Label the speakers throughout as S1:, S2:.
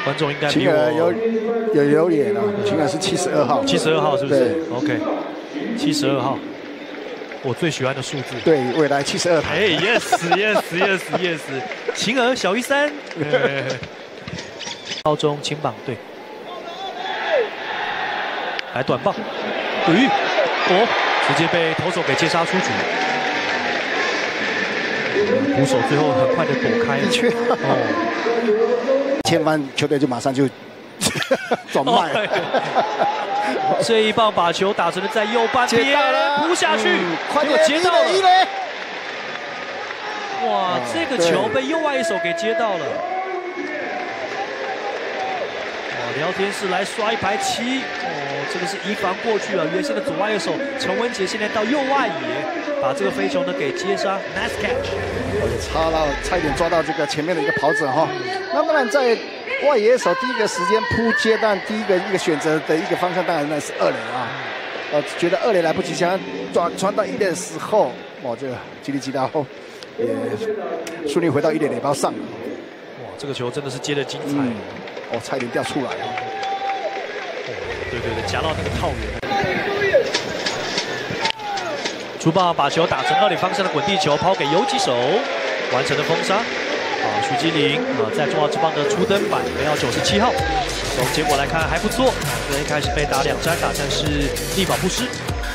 S1: 观众应该比
S2: 秦儿
S1: 我
S2: 有留言了，秦儿是72号
S1: ，72号是不是
S2: 对
S1: ？OK，72号，我最喜欢的数字。
S2: 对，未来72台。
S1: 哎，yes，秦儿小于3。高中青棒队，来短棒，直接被投手给接杀出局。捕手最后很快的躲开。
S2: 的确。前番球队就马上就转卖了。
S1: 这一棒把球打成了在右半边，扑下去，
S2: 快点
S1: 接到了。
S2: 一垒。
S1: 哇，这个球被右外野手给接到了。聊天室来刷一排7，这个是移防过去了。原先的左外野手陈文杰现在到右外野，把这个飞球呢给接杀 ，nice catch。
S2: 差一点抓到这个前面的一个跑者哈。那当然在外野手第一个时间扑接，但第一个选择的一个方向当然那是2垒啊。觉得2垒来不及，想要传到1垒的时候，这个吉利吉达后也顺利回到1垒垒包上了。
S1: 哇，这个球真的是接得精彩。
S2: 差一点掉出来了。
S1: 对，夹到那个套圆。出棒把球打成2垒方向的滚地球，抛给游击手，完成了封杀。徐基麟在中华职棒的初登板没有97号。从结果来看还不错，虽然一开始被打2针打，但是力保不失。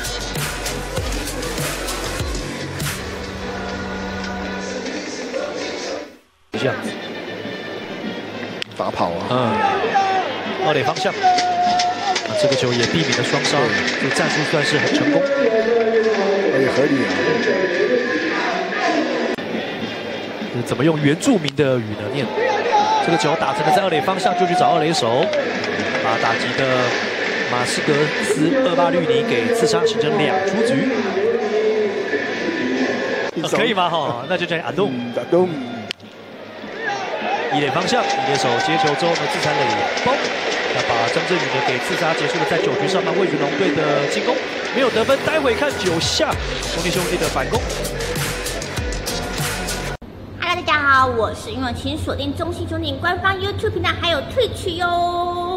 S1: 这样子。
S2: 打跑啊
S1: ，2垒方向，这个球也避免了双杀，这个战术算是很成功，
S2: 也合理啊。
S1: 怎么用原住民的语呢念？这个球打成了在2垒方向，就去找2垒手，把打击的马斯格斯厄巴绿尼给刺杀，形成2出局。可以吗？那就叫阿东。1垒方向，1垒手接球之后呢，自残垒包，那把张振宇呢给刺杀，结束了在9局上半味全龙队的进攻，没有得分，待会看9下兄弟的反攻。
S3: Hello， 大家好，我是云婉，请锁定中信兄弟官方 YouTube 频道还有Twitch哟。